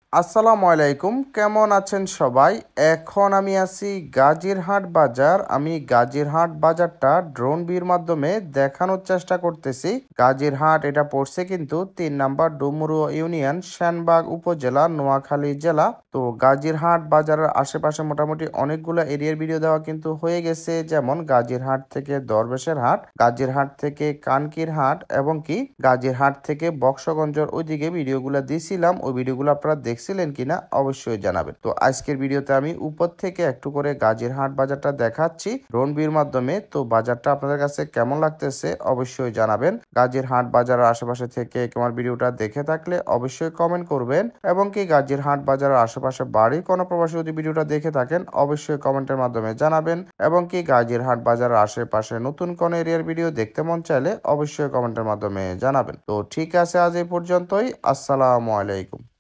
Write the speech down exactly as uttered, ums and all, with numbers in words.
আসসালামু আলাইকুম, কেমন আছেন সবাই? এখন আমি আছি গাজীরহাট বাজার। আমি গাজীরহাট বাজারটা ড্রোন ভিউর মাধ্যমে দেখানোর চেষ্টা করতেছি। গাজীরহাট এটা পড়ছে কিন্তু তিন নাম্বার ডুমুরিয়া ইউনিয়ন, সেনবাগ উপজেলা, নোয়াখালী জেলা। তো গাজীরহাট বাজারের আশেপাশে মোটামুটি অনেকগুলো এরিয়ার ভিডিও দেওয়া কিন্তু হয়ে গেছে, যেমন গাজীরহাট থেকে দরবেশের হাট, গাজীরহাট থেকে কানকির হাট, এবং কি গাজীরহাট থেকে বক্সগঞ্জের ওইদিকে ভিডিওগুলো দিছিলাম। ওই ভিডিওগুলো আপনারা দেখছিলেন কিনা অবশ্যই জানাবেন। তো আজকের ভিডিওতে আমি উপর থেকে একটু করে গাজীরহাট বাজারটা দেখাচ্ছি ড্রোন ভিউর মাধ্যমে। তো বাজারটা আপনাদের কাছে কেমন লাগতেছে অবশ্যই জানাবেন। গাজীরহাট বাজারের আশেপাশে থেকে আমার ভিডিওটা দেখে থাকলে অবশ্যই কমেন্ট করবেন, এবং কি গাজীরহাট বাজারের আশেপাশে বাড়ির কোনো প্রবাসী যদি ভিডিওটা দেখে থাকেন অবশ্যই কমেন্টের মাধ্যমে জানাবেন, এবং কি গাজীরহাট বাজারের আশেপাশে নতুন কোন এরিয়ার ভিডিও দেখতে মন চাইলে অবশ্যই কমেন্টের মাধ্যমে জানাবেন। তো ঠিক আছে, আজ এই পর্যন্তই। আসসালামু আলাইকুম।